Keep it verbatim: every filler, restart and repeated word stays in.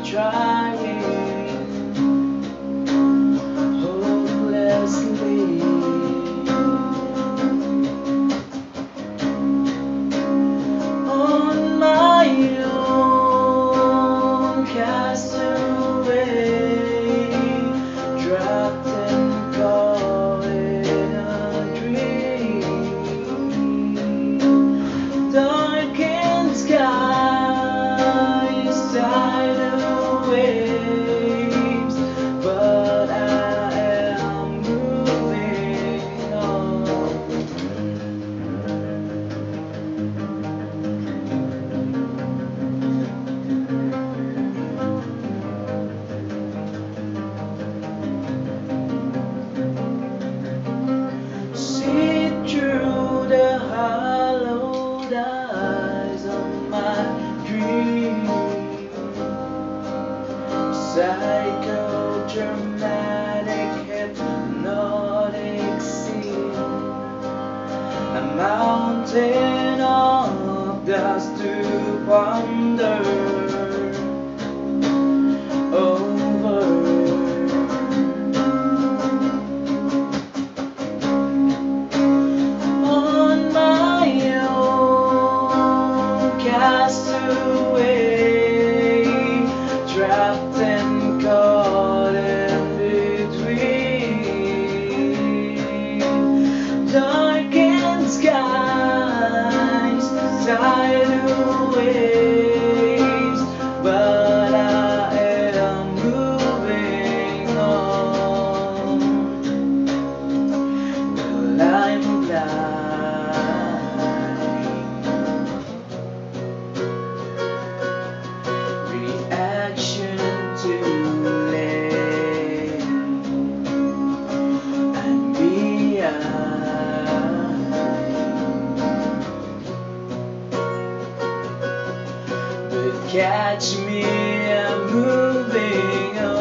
trying hopelessly. On my own, castaway, trapped and caught in a dream. Darkened skies, tidal waves, but I am moving on. See through the hollowed eyes of my dream. Psychodramatic, hypnotic scene. A mountain of dust to ponder over. On my own, castaway, trapped and caught in between. Darkened skies, tidal waves, but I am moving on. Well, I'm blind. Reaction too late. I'm behind. But catch me, I'm moving on.